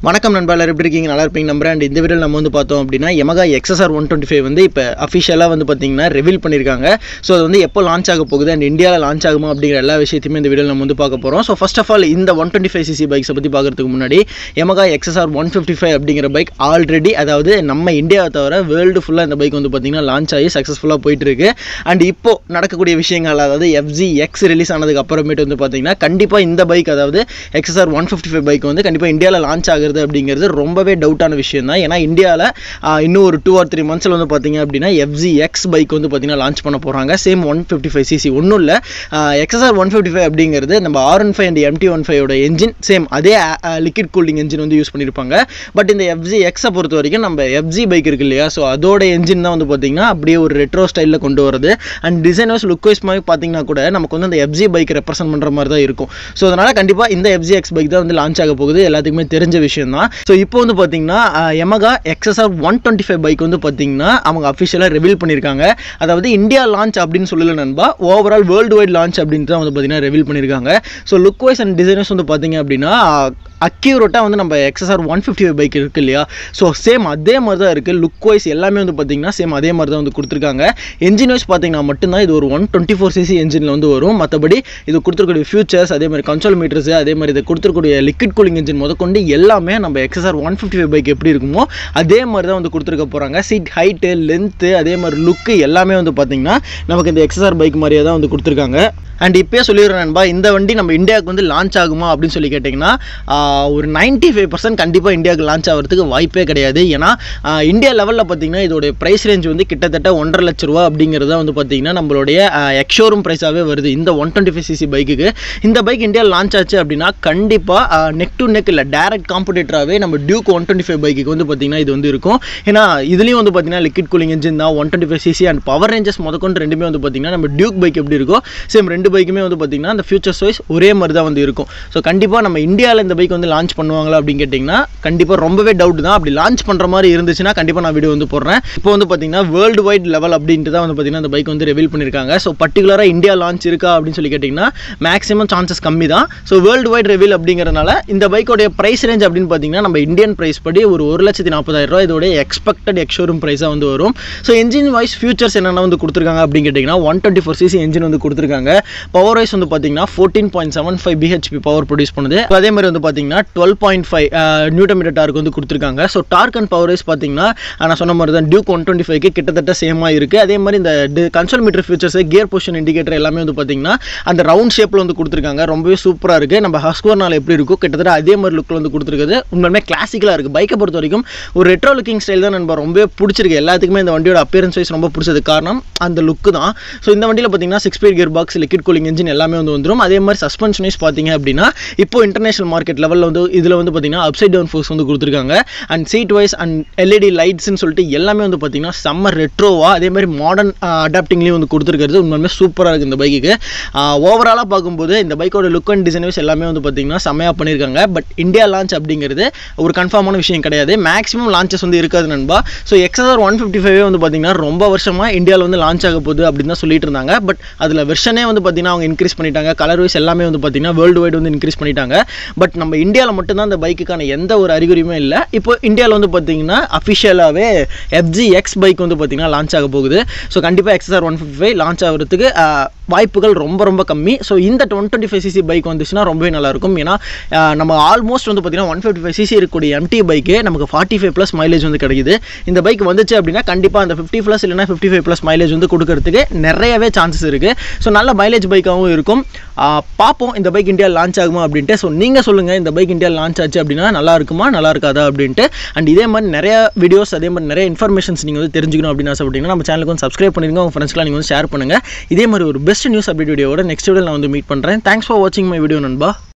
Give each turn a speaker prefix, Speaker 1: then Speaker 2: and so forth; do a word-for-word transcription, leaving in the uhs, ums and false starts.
Speaker 1: வணக்கம் நண்பா, எல்லாரும் எப்படி இருக்கீங்க? நல்லா இருப்பீங்க நம்புறேன். அண்ட் இந்த வீடியோவில் நம்ம வந்து பார்த்தோம் அப்படின்னா Yamaha X S R one twenty-five வந்து இப்போ அஃபிஷியலாக வந்து பார்த்தீங்கன்னா ரிவீல் பண்ணியிருக்காங்க. ஸோ அது வந்து எப்போ லான்ச் ஆக போகுது அண்ட் இந்தியாவில் லான்ச் ஆகுமா அப்படிங்கிற எல்லா விஷயத்தையுமே இந்த வீடியோவில் நம்ம வந்து பார்க்க போகிறோம். ஸோ ஃபர்ஸ்ட் ஆஃப் ஆல் இந்த ஒன் டுவெண்ட்டி ஃபைவ் சிசி பைக்ஸை பற்றி பார்க்கறதுக்கு முன்னாடி Yamaha X S R one fifty-five அப்படிங்கிற பைக் ஆல்ரெடி, அதாவது நம்ம இந்தியாவை தவிர வேர்ல்டு ஃபுல்லாக இந்த பைக் வந்து பார்த்தீங்கன்னா லான்ச் ஆகி சக்ஸஸ்ஃபுல்லாக போயிட்டு இருக்கு. அண்ட் இப்போ நடக்கக்கூடிய விஷயங்கள், அதாவது F Z X ரிலீஸ் ஆனதுக்கு அப்புறமேட்டு வந்து பார்த்தீங்கன்னா கண்டிப்பாக இந்த பைக், அதாவது X S R one fifty-five bike வந்து கண்டிப்பாக இந்தியாவில் லான்ச் ஆகுறது அப்படிங்கிறது ரொம்பவே டவுட்டான விஷயம் தான். ஏன்னா இந்தியாவில் இன்னும் ஒரு டூ ஆர் த்ரீ மந்த்ஸில் வந்து பார்த்தீங்க அப்படின்னா F Z X பைக் வந்து பார்த்தீங்கன்னா லான்ச் பண்ண போகிறாங்க. Same one fifty five CC ஒன்றும் இல்லை, X S R one fifty-five அப்படிங்கிறது நம்ம R one five and M T fifteen ஓட என்ஜின், சேம் அதே லிக்விட் கூலிங் என்ஜின் வந்து யூஸ் பண்ணியிருப்பாங்க. பட் இந்த F Z X பொறுத்த வரைக்கும் நம்ம F Z பைக் இருக்கு இல்லையா, ஸோ அதோட என்ஜின் தான் வந்து பார்த்தீங்கன்னா அப்படியே ஒரு ரெட்ரோ ஸ்டைலில் கொண்டு வரது. And design wise look wise மாதிரி பார்த்தீங்கன்னா கூட நமக்கு வந்து அந்த F Z பைக் ரெப்ரசென்ட் பண்ணுற மாதிரி தான் இருக்கும். ஸோ அதனால் கண்டிப்பாக இந்த F Z X பைக் தான் வந்து லான்ச் ஆக போகுது, எல்லாத்துக்குமே தெரிஞ்ச விஷயம் தான். ஸோ இப்போ வந்து பார்த்தீங்கன்னா Yamaha X S R one twenty-five bike வந்து பார்த்தீங்கன்னா அவங்க அஃபிஷியலாக ரிவீல் பண்ணியிருக்காங்க. அதாவது இந்தியா லான்ச் அப்படின்னு சொல்லல நண்பா, ஓவரால் வேர்ல்டு வைட் லான்ச் அப்படின்னு தான் வந்து பார்த்தீங்கன்னா ரிவீல் பண்ணியிருக்காங்க. So look wise and designers வந்து பார்த்தீங்க அப்படின்னா அக்யூரேட்டாக வந்து நம்ம X S R one fifty-five bike இருக்குது இல்லையா, ஸோ சேம் அதே மாதிரி தான் இருக்குது. லுக் வைஸ் எல்லாமே வந்து பார்த்தீங்கன்னா சேம் அதே மாதிரி தான் வந்து கொடுத்துருக்காங்க. என்ஜின் வைஸ் பார்த்தீங்கன்னா மட்டும்தான் இது ஒரு ஒன் டுவெண்ட்டி ஃபோர் சிசி என்ஜினில் வந்து வரும். மற்றபடி இது கொடுத்துருக்கூடிய ஃபியூச்சர்ஸ், அதே மாதிரி கன்சோல் மீட்டர்ஸ், அதே மாதிரி இது கொடுத்துருக்கூடிய லிக்விட் கூலிங் என்ஜின் முதற்கொண்டு எல்லாமே நம்ம X S R one fifty-five bike எப்படி இருக்குமோ அதே மாதிரி தான் வந்து கொடுத்துருக்க போகிறாங்க. சீட் ஹைட்டு, லென்த்து, அதே மாதிரி லுக்கு எல்லாமே வந்து பார்த்தீங்கன்னா நமக்கு இந்த X S R பைக் மாதிரியே தான் வந்து கொடுத்துருக்காங்க. அண்ட் இப்போயே சொல்லிடுறேன் நண்பா, இந்த வண்டி நம்ம இந்தியாவுக்கு வந்து லான்ச் ஆகுமா அப்படின்னு சொல்லி கேட்டிங்கன்னா ஒரு நைன்ட்டி ஃபைவ் பர்சன்ட் கண்டிப்பாக இந்தியாவுக்கு லான்ச் ஆகிறதுக்கு வாய்ப்பே கிடையாது. ஏன்னா இந்தியா லெவலில் பார்த்தீங்கன்னா இதோடைய ப்ரைஸ் ரேஞ்ச் வந்து கிட்டத்தட்ட ஒன்றரை லட்ச ரூபா அப்படிங்கிறது தான் வந்து பார்த்தீங்கன்னா நம்மளுடைய எக்ஷோரூம் ப்ரைஸாகவே வருது இந்த ஒன் டுவெண்ட்டி ஃபைவ் சிசி பைக்குக்கு. இந்த பைக் இந்தியாவில் லான்ச் ஆச்சு அப்படின்னா கண்டிப்பாக நெக் டு நெக் இல்லை டேரக்ட் காம்படிட்டராகவே நம்ம டியூக் ஒன் டுவெண்ட்டி ஃபைவ் பைக்குக்கு வந்து பார்த்தீங்கன்னா இது வந்து இருக்கும். ஏன்னா இதுலேயும் வந்து பார்த்தீங்கன்னா லிக்விட் கூலிங் என்ஜின் தான், one twenty five CC and power ranges முதற்கொண்டு ரெண்டுமே வந்து பார்த்தீங்கன்னா நம்ம டியூக் பைக் எப்படி இருக்கோ சேம் ரெண்டு பைக்குமே வந்து பார்த்தீங்கன்னா அந்த ஃபியூச்சர்ஸ் வைஸ் ஒரே மாதிரி தான் வந்து இருக்கும். ஸோ கண்டிப்பாக நம்ம இந்தியாவில் இந்த பைக் வந்து லான்ச் பண்ணுவாங்களா அப்படின்னு கேட்டிங்கன்னா கண்டிப்பாக ரொம்பவே டவுட் தான். அப்படி லான்ச் பண்ணுற மாதிரி இருந்துச்சுன்னா கண்டிப்பாக நான் வீடியோ வந்து போடுறேன். இப்போ வந்து பார்த்தீங்கன்னா வேர்ல்டு வைட் லெவல் அப்படின்ட்டு தான் வந்து பார்த்தீங்கன்னா அந்த பைக் வந்து ரிவீல் பண்ணியிருக்காங்க. ஸோ பர்டிகுலராக இந்தியா லான்ச் இருக்கா அப்படின்னு சொல்லி கேட்டிங்கன்னா மேக்ஸிமம் சான்சஸ் கம்மி தான். ஸோ வேர்ல்டு வைட் ரிவீல் அப்படிங்கிறனால இந்த பைக்கோடைய ப்ரைஸ் ரேஞ்ச் அப்படின்னு பார்த்தீங்கன்னா நம்ம இந்தியன் ப்ரைஸ் படி ஒரு ஒரு லட்சத்தி நாற்பதாயிரம் ரூபா இதோடைய எக்ஸ்பெக்டட் எக்ஷோரூம் ப்ரைஸாக வந்து வரும். ஸோ என்ஜின் வைஸ் ஃபியூச்சர்ஸ் என்னென்ன வந்து கொடுத்துருக்காங்க அப்படின்னு கேட்டிங்கன்னா one twenty four CC engine வந்து கொடுத்துருக்காங்க. பவர் வைஸ் வந்து பார்த்தீங்கன்னா fourteen point seven five BHP power produce பண்ணுது. அதே மாதிரி வந்து பார்த்தீங்கன்னா twelve point five newton meter torque வந்து கொடுத்துருக்காங்க. So torque and power wise பார்த்தீங்கன்னா நான் சொன்ன மாதிரி தான் டியூக் ஒன் டுவெண்ட்டி ஃபைவ்க்கு கிட்டத்தட்ட சேமாக இருக்குது. அதே மாதிரி இந்த console meter features, gear position indicator எல்லாமே வந்து பார்த்தீங்கன்னா அந்த ரவுண்ட் ஷேப்பில் வந்து கொடுத்துருக்காங்க. ரொம்பவே சூப்பராக இருக்குது. நம்ம ஹஸ்கோர்னால எப்படி இருக்கும் கிட்டத்தட்ட அதே மாதிரி லுக்கில் வந்து கொடுத்துருக்குது. உண்மையுமே கிளாசிக்கலாக இருக்குது. பைக்கை பொறுத்த வரைக்கும் ஒரு ரெட்ரோ லுக்கிங் ஸ்டைல் தான் நம்ம ரொம்ப பிடிச்சிருக்கு. எல்லாத்துக்குமே இந்த வண்டியோட அப்பியரன்ஸ் வைஸ் ரொம்ப பிடிச்சது காரணம் அந்த லுக்கு தான். ஸோ இந்த வண்டியில் பார்த்தீங்கன்னா six speed gear box, liquid cooling engine எல்லாமே வந்து வந்துடும். அதே மாதிரி சஸ்பென்ஷன் வைஸ் பார்த்தீங்க அப்படின்னா இப்போ இன்டர்நேஷனல் மார்க்கெட் லெவலில் வந்து இதில் வந்து பார்த்தீங்கன்னா அப்சைட் டவுன் ஃபோர்ஸ் வந்து கொடுத்துருக்காங்க. And seat wise and LED லைட்ஸ்ன்னு சொல்லிட்டு எல்லாமே வந்து பார்த்தீங்கன்னா செம்ம ரெட்ரோவா, அதே மாதிரி மாடர்ன் அடாப்டிங்லேயும் வந்து கொடுத்துருக்கிறது உண்மையுமே சூப்பராக இருக்குது இந்த பைக்குக்கு. ஓவராலாக பார்க்கும்போது இந்த பைக்கோட லுக் அண்ட் டிசைன் வைஸ் எல்லாமே வந்து பார்த்தீங்கன்னா செம்மையாக பண்ணியிருக்காங்க. பட் இந்தியா லான்ச் அப்படிங்கிறது ஒரு கன்ஃபார்மான விஷயம் கிடையாது. மேக்ஸிமம் லான்ச்சஸ் வந்து இருக்காது நண்பா. So X S R one fifty-five வந்து பார்த்தீங்கன்னா ரொம்ப வருஷமாக இந்தியாவில் வந்து லான்ச் ஆக போகுது அப்படின்னு தான் சொல்லிட்டு இருந்தாங்க. பட் அதில் வெர்ஷனே வந்து பார்த்தீங்கன்னா அவங்க இன்க்ரீஸ் பண்ணிட்டாங்க. கலர் வைஸ் எல்லாமே வந்து பார்த்தீங்கன்னா வேர்ல்டு வைட் வந்து இன்க்ரீஸ் பண்ணிட்டாங்க. பட் நம்ம இந்தியாவில் மட்டும்தான் அந்த பைக்குக்கான எந்த ஒரு அறிகுறியுமே இல்லை. இப்போ இந்தியாவில் வந்து பார்த்தீங்கன்னா அஃபிஷியலாகவே F Z X பைக் வந்து பார்த்தீங்கன்னா லான்ச் ஆக போகுது. ஸோ கண்டிப்பாக X S R one fifty-five launch ஆகிறதுக்கு வாய்ப்புகள் ரொம்ப ரொம்ப கம்மி. ஸோ இந்த one twenty five CC bike வந்துச்சுன்னா ரொம்பவே நல்லாயிருக்கும். ஏன்னா நம்ம ஆல்மோஸ்ட் வந்து பார்த்தீங்கன்னா ஒன் ஃபிஃப்டி ஃபைவ் சிசி இருக்கக்கூடிய M T பைக்கு நமக்கு ஃபார்ட்டி ஃபைவ் ப்ளஸ் மைலேஜ் வந்து கிடைக்குது. இந்த பைக் வந்துச்சு அப்படின்னா கண்டிப்பாக அந்த ஃபிஃப்டி ப்ளஸ் இல்லைனா ஃபிஃப்டி ஃபைவ் ப்ளஸ் மைலேஜ் வந்து கொடுக்கறதுக்கு நிறையவே சான்சஸ் இருக்குது. ஸோ நல்ல மைலேஜ் பைக்காகவும் இருக்கும். பார்ப்போம் இந்த பைக் இந்தியா லான்ச் ஆகுமா அப்படின்ட்டு. ஸோ நீங்கள் சொல்லுங்கள், இந்த பைக் இந்தியா லான்ச் ஆச்சு அப்படின்னா நல்லா இருக்குமா நல்லா இருக்காதா அப்படின்ட்டு. அண்ட் இதே மாதிரி நிறைய வீடியோஸ், அதே மாதிரி நிறைய இன்ஃபர்மேஷன்ஸ் நீங்கள் வந்து தெரிஞ்சுக்கணும் அப்படின்னு ஆசைப்பட்டீங்கன்னா நம்ம சேனலுக்கு வந்து சப்ஸ்கிரைப் பண்ணிடுங்க. உங்கள் ஃப்ரெண்ட்ஸ்லாம் நீங்கள் வந்து ஷேர் பண்ணுங்கள். இதே மாதிரி ஒரு பெஸ்ட் நியூஸ் அப்டேட் வீடியோட நெக்ஸ்ட் வீடியோ நான் வந்து மீட் பண்ணுறேன். தேங்க்ஸ் ஃபார் வாட்சிங் மை வீடியோ நண்பா.